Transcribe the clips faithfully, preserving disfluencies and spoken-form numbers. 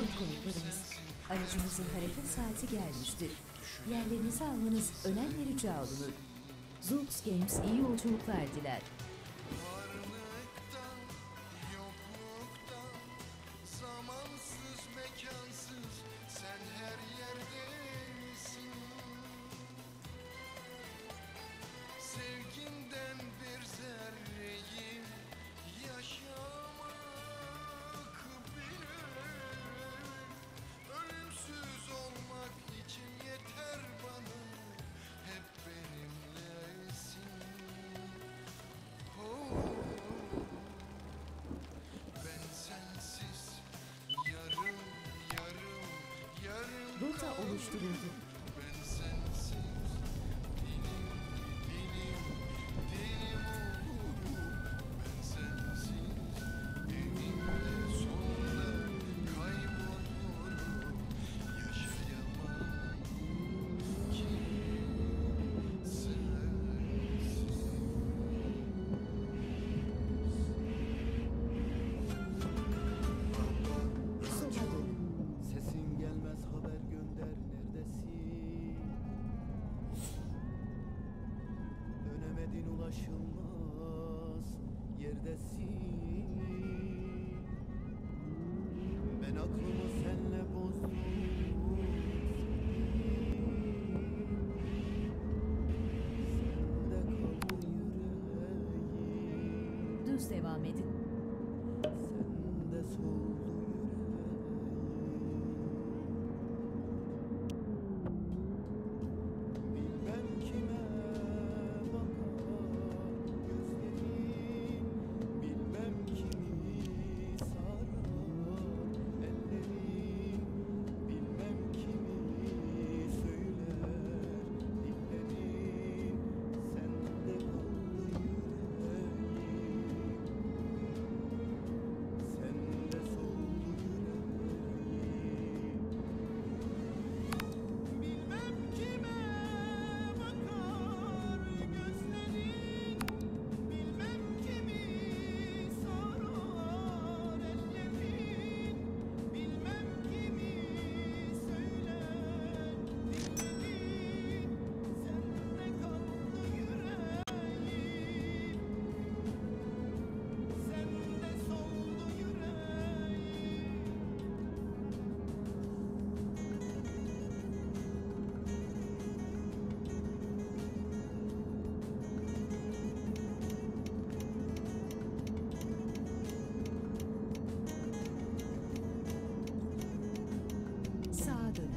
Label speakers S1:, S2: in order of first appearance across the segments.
S1: sayın konuklarımız, aracımızın hareket saati gelmiştir. Yerlerinizi almanız önem rica olunur. Zoox Games iyi yolculuklar diler.
S2: Varlıktan, yokluktan, zamansız, mekansız, sen her yerdesin. Sevginden bir zerreyi yaşamak bile, ölümsüz olmak için yeter bana, hep benimlesin. Oh, ben sensiz yarım, yarım, yarım
S1: Rota
S2: kaldım.
S1: oluşturuldu.
S2: Ben sensiz dilim, dilim, dilim olurum. Ben sensiz eninde sonunda kaybolurum. Yaşayamam ki sensiz.
S1: Sola dön.
S3: Sesin gelmez haber gönder neredesin? Dönemedin ulaşılmaz yerdesin. Ben aklımı senle bozdum. Sende kaldı yüreğim.
S1: Düz devam edin.
S3: Sende soldu yüreğim. Bilmem kime bakar gözlerin, bilmem kimi sarar ellerin, bilmem kimi söyler dillerin. Sende kaldı yüreğim, sende soldu yüreğim. Bilmem kime bakar gözlerin, bilmem kimi sarar ellerin, bilmem kimi söyler dillerin. Sende kaldı yüreğim, sende soldu yüreğim.
S1: Sağa dön.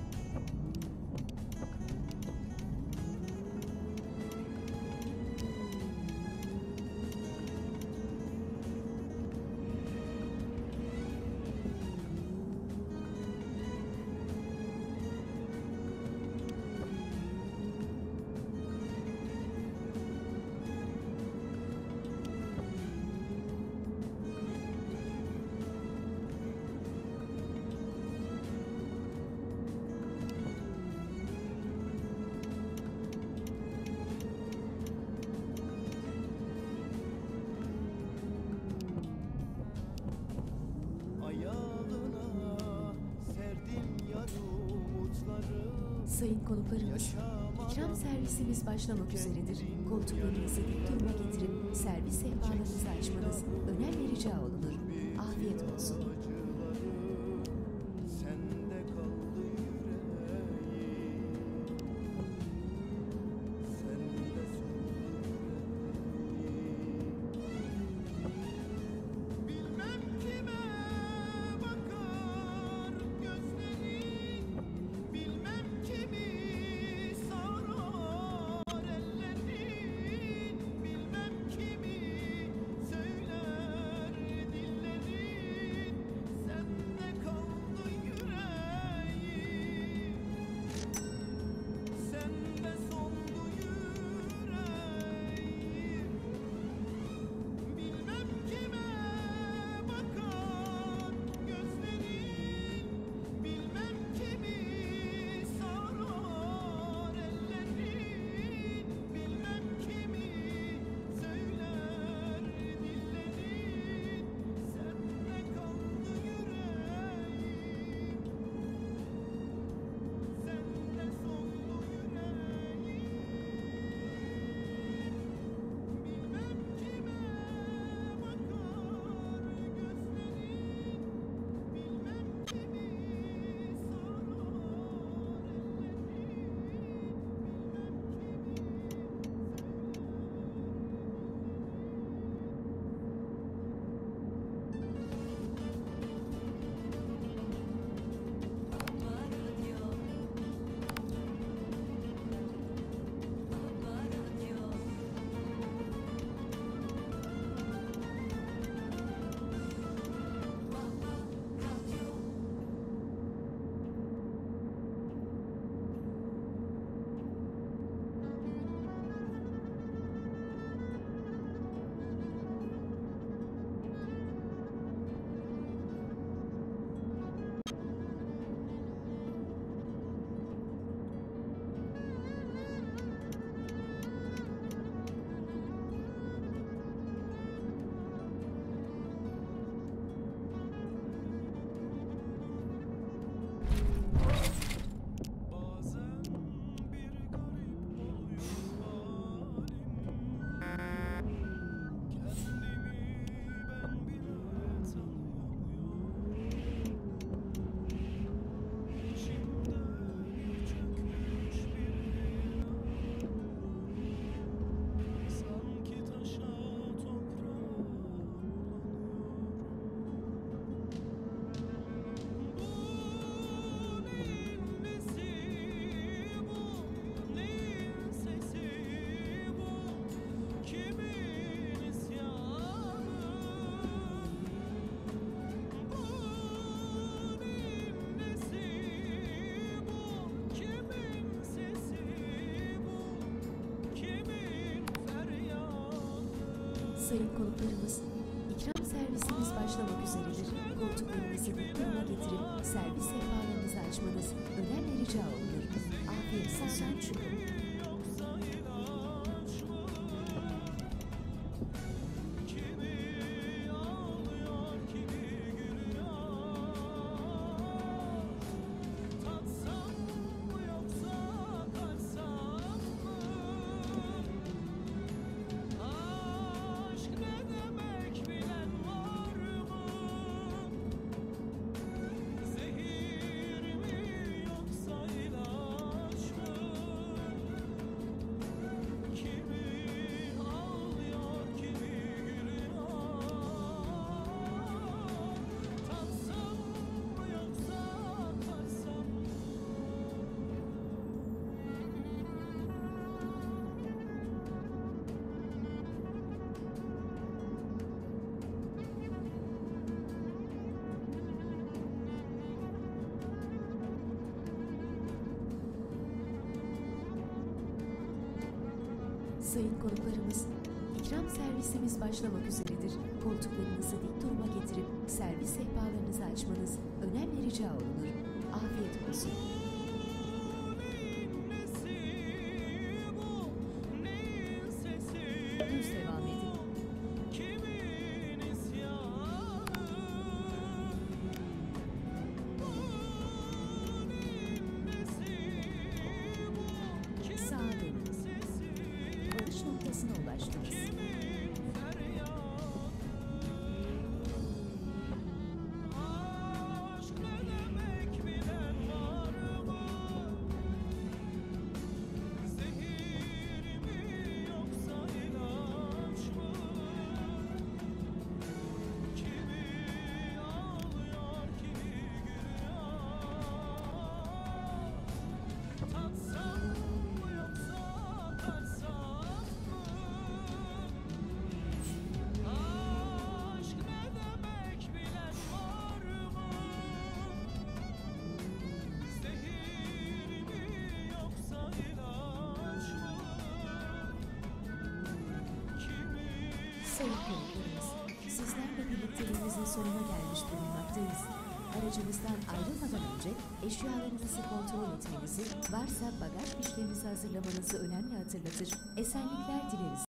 S3: Ayağına serdim yar umutları.
S1: Sayın konuklarımız, ikram servisimiz başlamak üzeredir. Koltuklarınızı dik duruma getirip servis sehpalarınızı açmanız önem rica olunur. Afiyet olsun.
S3: Acıları sende kaldı yüreğim, sende soldu yüreğim. Bilmem kime bakar gözlerin, bilmem kimi sarar ellerin, bilmem kimi söyler dillerin.
S1: Sayın konuklarımız, ikram servisimiz başlamak üzeredir. Koltuklarınızı dik duruma getirip servis sehpalarınızı açmanız önemli rica olunur. Afiyet olsun.
S3: Yoksa ilaç mı? Kimi ağlıyor, kimi gülüyor? Tatsam mı yoksa kaçsam mı? Aşk ne demek bilen var mı? Zehir mi yoksa ilaç mı? Kimi ağlıyor, kimi gülüyor? Tatsam mı yoksa kaçsam mı?
S1: Sayın konuklarımız, ikram servisimiz başlamak üzeredir. Koltuklarınızı dik duruma getirip servis sehpalarınızı açmanız önemli rica olunur. Afiyet olsun.
S3: Neyin nesi bu? Neyin sesi?
S1: Düz devam edin.
S3: Kimin isyanı? Neyin nesi bu?
S1: Sağa dönün.
S3: Sesi?
S1: Varış noktasına ulaştınız.
S3: Kimin feryadı? Aşk ne demek bilen var mı? Zehir mi yoksa ilaç mı? Kimi ağlıyor, kimi gülüyor? Tatsam mı yoksa kaçsam mı? Aşk ne demek bilen var mı? Zehir mi yoksa ilaç mı? Kimi
S1: Sayın konuklarımız, sizlerle birlikteliğimizin sonuna gelmiş bulunmaktayız. Aracımızdan ayrılmadan önce eşyalarınızı kontrol etmenizi, varsa bagaj fişlerinizi hazırlamanızı önemli hatırlatır. Esenlikler dileriz.